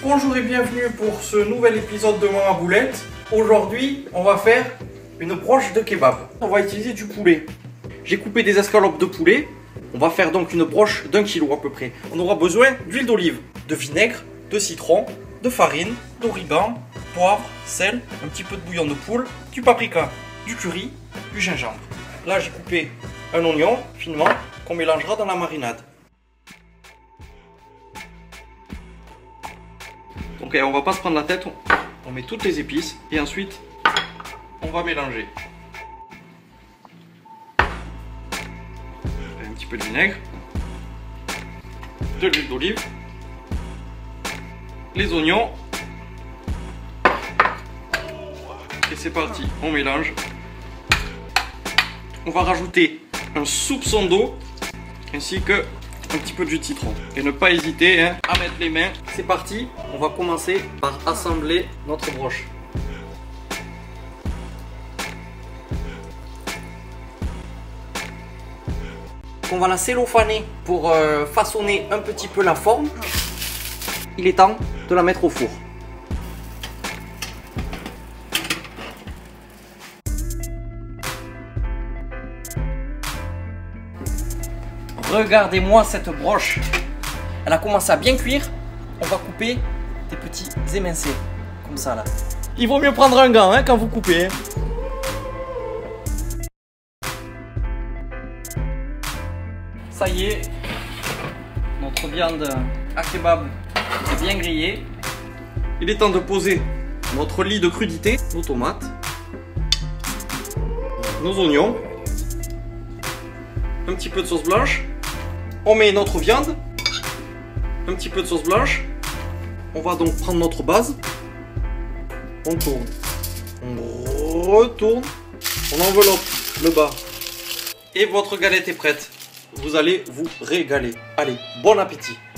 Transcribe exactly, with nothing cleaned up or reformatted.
Bonjour et bienvenue pour ce nouvel épisode de Maman Boulette. Aujourd'hui, on va faire une broche de kebab. On va utiliser du poulet. J'ai coupé des escalopes de poulet. On va faire donc une broche d'un kilo à peu près. On aura besoin d'huile d'olive, de vinaigre, de citron, de farine, d'origan, poivre, sel, un petit peu de bouillon de poule, du paprika, du curry, du gingembre. Là, j'ai coupé un oignon finement qu'on mélangera dans la marinade. Donc on va pas se prendre la tête, on met toutes les épices et ensuite on va mélanger. Un petit peu de vinaigre, de l'huile d'olive, les oignons et c'est parti, on mélange. On va rajouter un soupçon d'eau ainsi que un petit peu de jus de citron. Et ne pas hésiter hein, à mettre les mains. C'est parti, on va commencer par assembler notre broche. On va la cellophaner pour euh, façonner un petit peu la forme. Il est temps de la mettre au four. Regardez-moi cette broche. Elle a commencé à bien cuire. On va couper des petits émincés. Comme ça là. Il vaut mieux prendre un gant hein, quand vous coupez. Ça y est. Notre viande à kebab est bien grillée. Il est temps de poser notre lit de crudité. Nos tomates. Nos oignons. Un petit peu de sauce blanche. On met notre viande, un petit peu de sauce blanche. On va donc prendre notre base. On tourne. On retourne. On enveloppe le bas. Et votre galette est prête. Vous allez vous régaler. Allez, bon appétit.